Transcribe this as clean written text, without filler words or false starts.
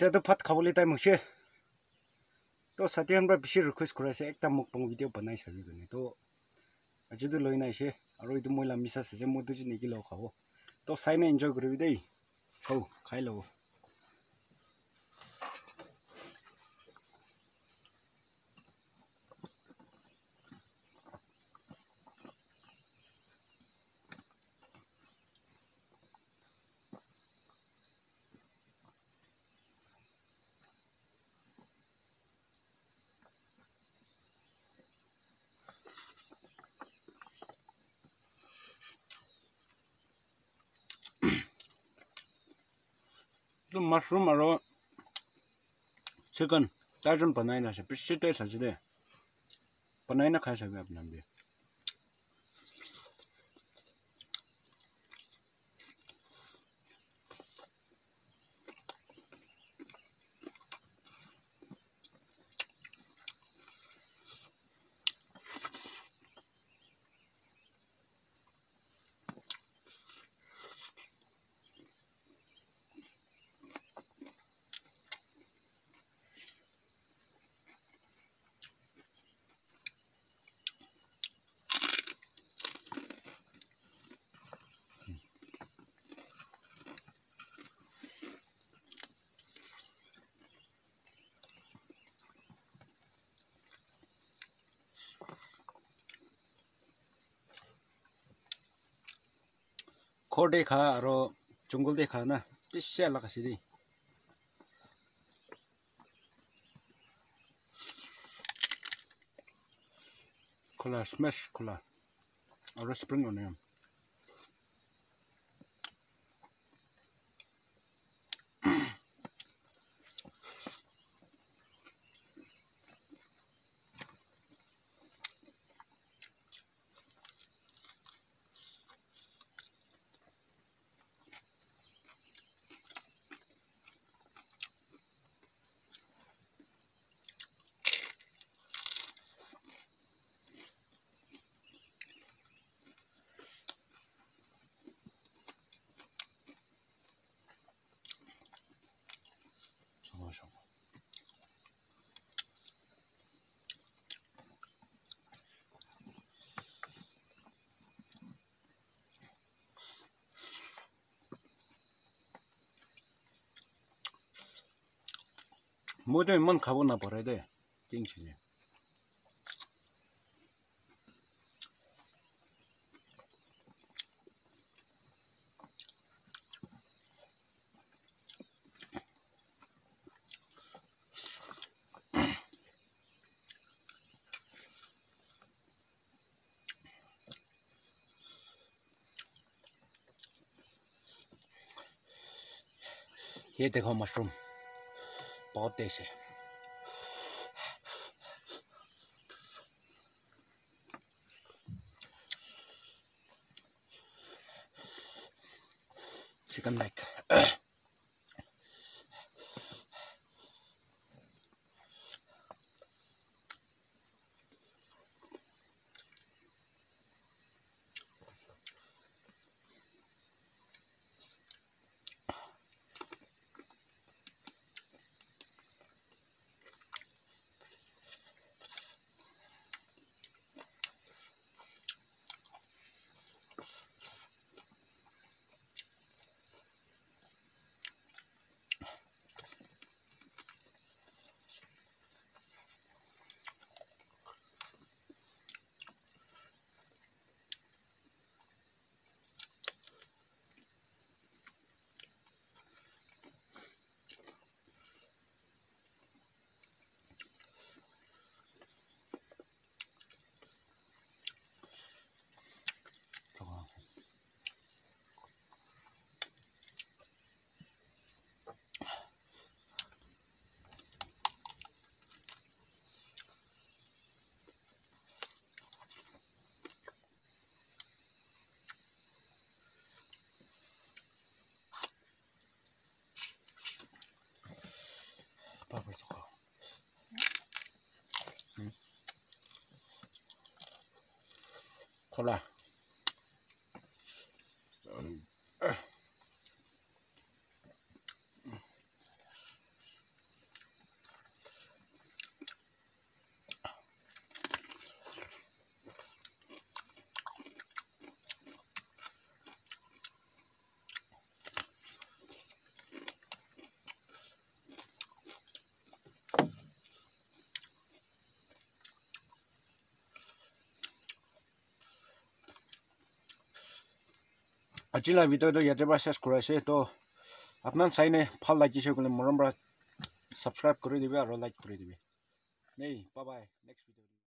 এটা তো ভাত খাবলৈ টাইম হৈছে তো সাথীহানবা বেছি ৰিকুৱেষ্ট কৰাইছে একটা মুকবং ভিডিঅ' বনাই চাবি কাৰণে তো আজিতো লৈ নাইছে আৰু এইটো মই লামিছা আছে মই দুজি নেকি লগ খাব তো চাই না এনজয় কৰিবি দেই হৌ খাই ল'ব তো মাশৰুম আৰু চিকেন তাইজন বনাই নাছে বেছি টেষ্ট আছে দে বনাই না খাই চাবি আপোনালোকে খৰ দে খা আৰু জংগল দে খা না বেছি আলাক আছে দেই খোলা স্মেছ খোলা আৰু স্প্ৰিং অনিয়ন মইতো ইমান খাব নাপাৰে দে কিংচিনি ये देखो मशरूम बहुत तेज है चिकन लेग खोला আজিলা ভিডিঅ'টো ইয়াতে পৰা শেষ কৰাইছে তো আপনাৰ চাইনে ভাল লাগিছে ক'লে মৰম পৰা সাবস্ক্ৰাইব কৰি দিবে আৰু লাইক কৰি দিবে নেই বাই বাই নেক্সট ভিডিঅ'